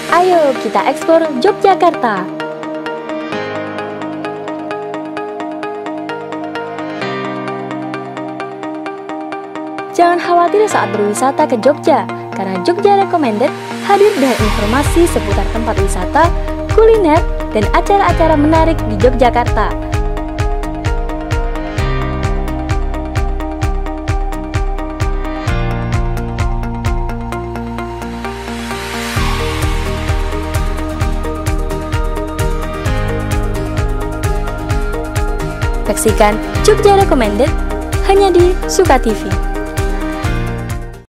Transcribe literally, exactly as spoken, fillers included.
Ayo kita eksplor Yogyakarta. Jangan khawatir saat berwisata ke Jogja, karena Jogja Recommended hadir dengan informasi seputar tempat wisata, kuliner, dan acara-acara menarik di Yogyakarta. Saksikan Jogja Recommended hanya di Suka T V.